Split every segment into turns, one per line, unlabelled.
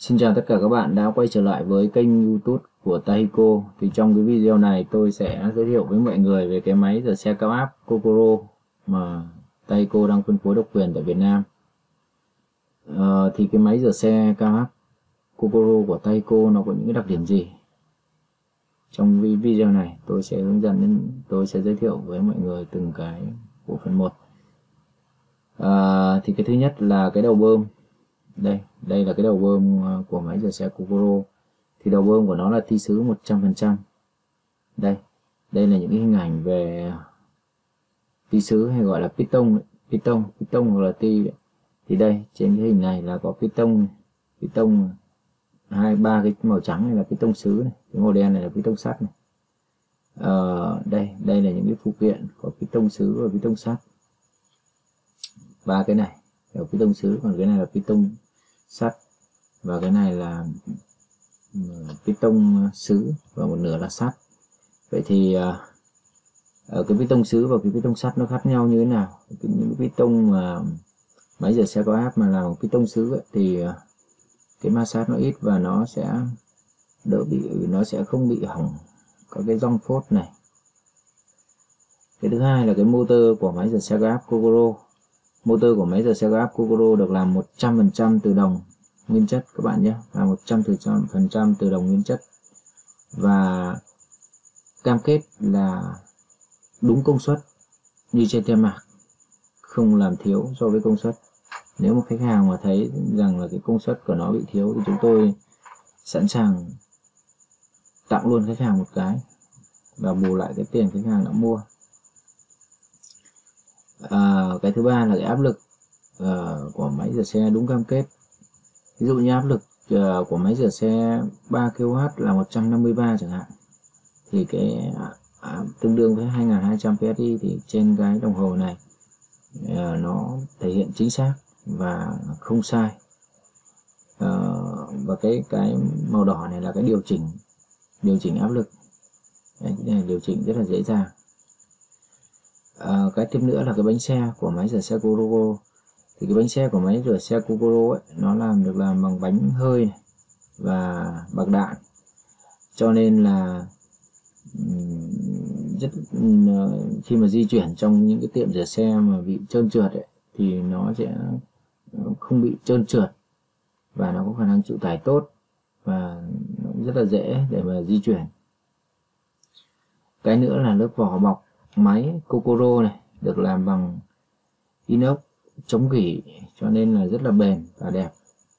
Xin chào tất cả các bạn đã quay trở lại với kênh YouTube của Taiko. Thì trong cái video này tôi sẽ giới thiệu với mọi người về cái máy rửa xe cao áp Kokoro mà Taiko đang phân phối độc quyền tại Việt Nam. Thì cái máy rửa xe cao áp Kokoro của Taiko nó có những cái đặc điểm gì? Trong video này tôi sẽ hướng dẫn, tôi sẽ giới thiệu với mọi người từng cái bộ phận một. Thì cái thứ nhất là cái đầu bơm. Đây là cái đầu bơm của máy rửa xe Kokoro. Thì đầu bơm của nó là ti sứ 100%. Đây là những cái hình ảnh về ti sứ hay gọi là piston hoặc là ti. Thì đây trên cái hình này là có piston ba cái màu trắng này là piston sứ này, cái màu đen này là piston sắt này. Đây là những cái phụ kiện có piston sứ và piston sắt. Ba cái này là piston sứ, còn cái này là piston sắt, và cái này là piston sứ và một nửa là sắt. Vậy thì ở cái piston sứ và cái piston sắt nó khác nhau như thế nào? Những cái piston mà máy rửa xe cao áp mà làm piston sứ ấy, thì cái ma sát nó ít và nó sẽ nó sẽ không bị hỏng có cái giong phốt này. Cái thứ hai là cái motor của máy rửa xe cao áp Kokoro. Motor của máy rửa xe cao áp Kokoro được làm 100% từ đồng nguyên chất các bạn nhé, là 100% từ đồng nguyên chất, và cam kết là đúng công suất như trên tem mạc, không làm thiếu so với công suất. Nếu mà khách hàng mà thấy rằng là cái công suất của nó bị thiếu thì chúng tôi sẵn sàng tặng luôn khách hàng một cái và bù lại cái tiền khách hàng đã mua. Cái thứ ba là cái áp lực của máy rửa xe đúng cam kết. Ví dụ như áp lực của máy rửa xe 3 kW là 153 chẳng hạn, thì cái tương đương với 2200 PSI thì trên cái đồng hồ này nó thể hiện chính xác và không sai. Và cái màu đỏ này là cái điều chỉnh áp lực. Đấy, cái này điều chỉnh rất là dễ dàng. Cái tiếp nữa là cái bánh xe của máy rửa xe Kokoro. Thì cái bánh xe của máy rửa xe Kokoro ấy, nó được làm bằng bánh hơi này và bạc đạn, cho nên là khi mà di chuyển trong những cái tiệm rửa xe mà bị trơn trượt ấy, thì nó sẽ không bị trơn trượt và nó có khả năng chịu tải tốt và nó rất là dễ để mà di chuyển. Cái nữa là lớp vỏ bọc máy Kokoro này được làm bằng inox chống gỉ, cho nên là rất là bền và đẹp.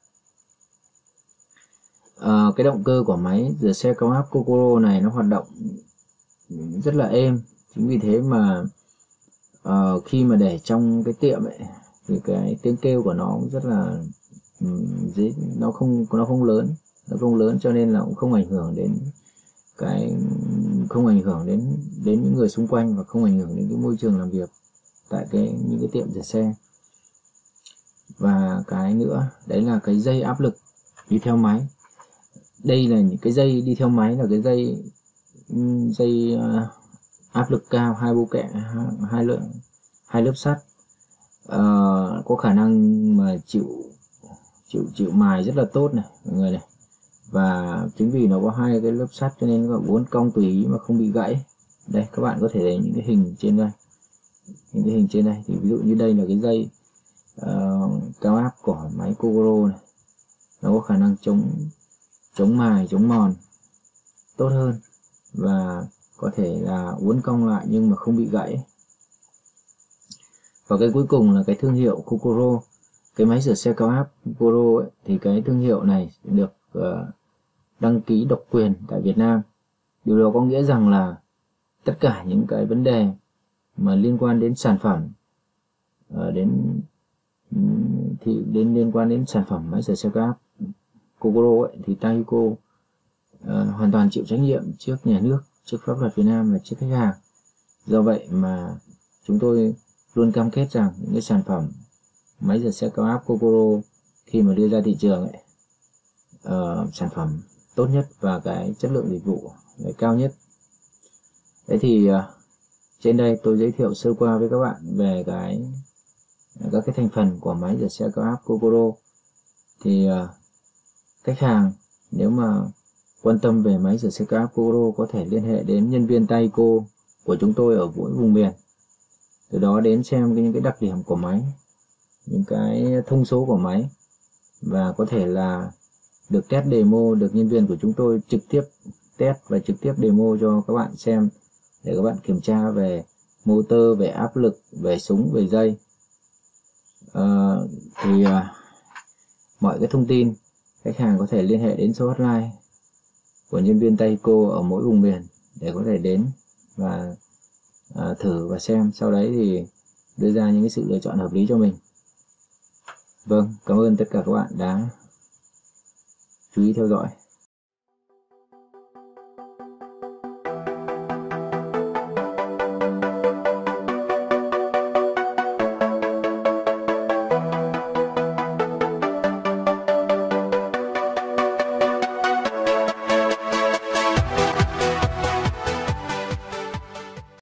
Cái động cơ của máy rửa xe cao áp Kokoro này nó hoạt động rất là êm. Chính vì thế mà khi mà để trong cái tiệm ấy thì cái tiếng kêu của nó rất là dễ, nó không lớn, cho nên là cũng không ảnh hưởng đến những người xung quanh và không ảnh hưởng đến cái môi trường làm việc tại những cái tiệm rửa xe. Và cái nữa đấy là cái dây áp lực đi theo máy. Đây là những cái dây đi theo máy, là cái dây áp lực cao, hai bô kẹ, hai lớp sắt, có khả năng mà chịu mài rất là tốt này mọi người này. Và chính vì nó có hai cái lớp sắt cho nên nó uốn cong tùy ý mà không bị gãy. Đây các bạn có thể thấy những cái hình trên đây, thì ví dụ như đây là cái dây cao áp của máy Kokoro này, nó có khả năng chống mài, chống mòn tốt hơn và có thể là uốn cong lại nhưng mà không bị gãy. Và cái cuối cùng là cái thương hiệu Kokoro. Cái máy rửa xe cao áp Kokoro ấy, thì cái thương hiệu này được đăng ký độc quyền tại Việt Nam. Điều đó có nghĩa rằng là tất cả những cái vấn đề mà liên quan đến sản phẩm, liên quan đến sản phẩm máy rửa xe cao áp Kokoro ấy, thì Taiko hoàn toàn chịu trách nhiệm trước nhà nước, trước pháp luật Việt Nam và trước khách hàng. Do vậy mà chúng tôi luôn cam kết rằng những cái sản phẩm máy rửa xe cao áp Kokoro khi mà đưa ra thị trường ấy, sản phẩm tốt nhất và cái chất lượng dịch vụ là cao nhất. Thế thì trên đây tôi giới thiệu sơ qua với các bạn về các cái thành phần của máy rửa xe cao áp Kokoro. Thì khách hàng nếu mà quan tâm về máy rửa xe cao áp Pro có thể liên hệ đến nhân viên Taiko của chúng tôi ở mỗi vùng miền. Từ đó đến xem những cái đặc điểm của máy, những cái thông số của máy, và có thể là được test demo, được nhân viên của chúng tôi trực tiếp test và trực tiếp demo cho các bạn xem, để các bạn kiểm tra về motor, về áp lực, về súng, về dây. Mọi cái thông tin khách hàng có thể liên hệ đến số hotline của nhân viên Taiko ở mỗi vùng miền để có thể đến và thử và xem, sau đấy thì đưa ra những cái sự lựa chọn hợp lý cho mình. Vâng, cảm ơn tất cả các bạn đã chú ý theo dõi.